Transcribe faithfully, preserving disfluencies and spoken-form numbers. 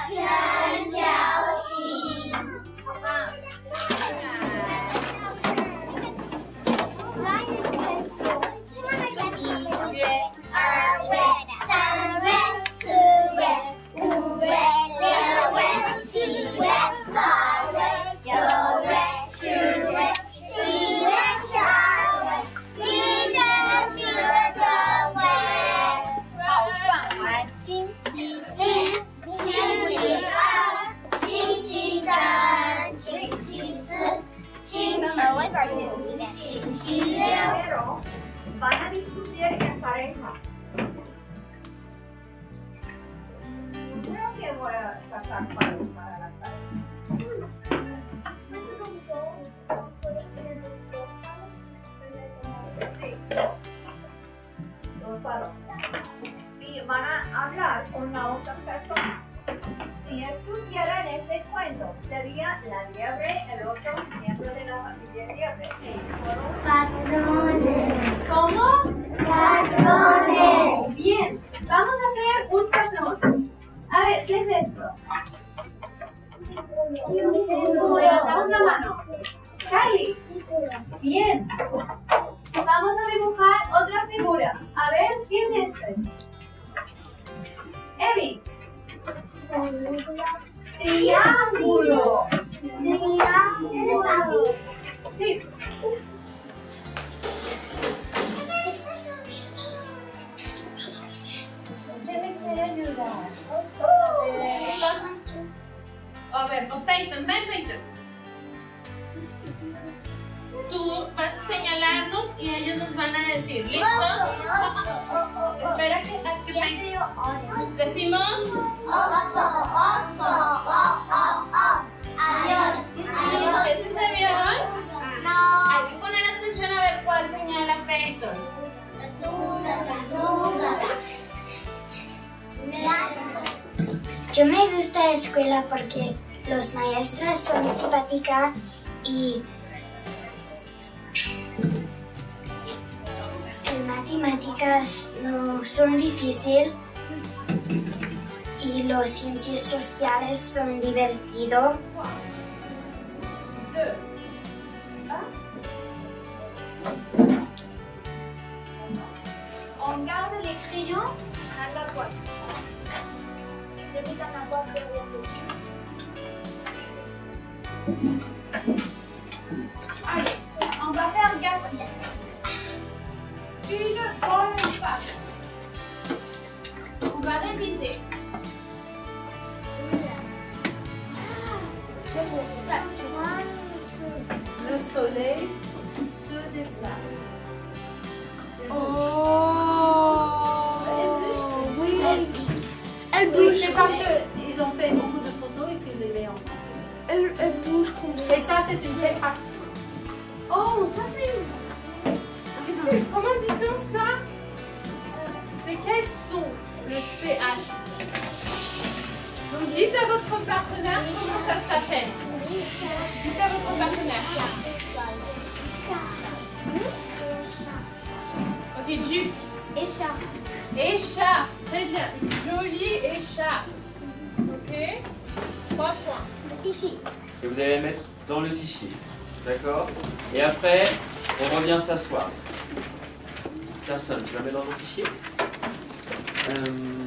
三角形。一月、二月、三月、四月、五月、六月、七月、八月、九月、十月、十一月、十二月、一月、十二月。好，算完星期一、星期二、星期三、星期四、星期五、星期六。 Van a discutir en parejas. Creo que voy a sacar para, para las parejas. Sí, dos palos. Y van a hablar con la otra persona. Si estuviera en este cuento, sería la liebre, el otro miembro de la familia liebre. Patrones. ¿Cómo? Patrones. Bien, vamos a crear un patrón. A ver, ¿qué es esto? Levantamos la mano. Kylie. Bien. Vamos a dibujar otra figura. A ver, ¿qué es este? Evi. Triángulo. Triángulo. Sí. Debe querer ayudar. A ver, o Peyton, ven Peyton. Tú vas a señalarnos y ellos nos van a decir, ¿listo? Espera que, a que Peyton. Decimos. Oso, oso, oh, oh, oh. Adiós, adiós. ¿Ese se vieron? No. Hay que poner atención a ver cuál señala Peyton. Tortuga, tortuga. Yo me gusta la escuela porque los maestros son simpáticas y en matemáticas no son difíciles y las ciencias sociales son divertidos. On garde les crayons à la boîte. Je mets dans la boîte derrière vous. Allez, on va faire gaffe. Une bonne face. On va réviser. Ça, c'est le soleil se déplace. Oh, Oui, elle oui, c'est parce qu'ils ont fait beaucoup de photos et qu'ils les mettent ensemble. Elle, elle bouge comme ça. Et ça, c'est une réfraction. Oh, ça c'est une... Comment dit-on ça? C'est quel son? Le C H. Donc dites à votre partenaire comment ça s'appelle. Dites à votre partenaire. Ok, jupe. Écharpe. Écharpe. Très bien. Une jolie écharpe. Ok. Trois points. Ici. Et vous allez la mettre dans le fichier. D'accord? Et après, on revient s'asseoir. Personne, tu la mets dans le fichier. Euh...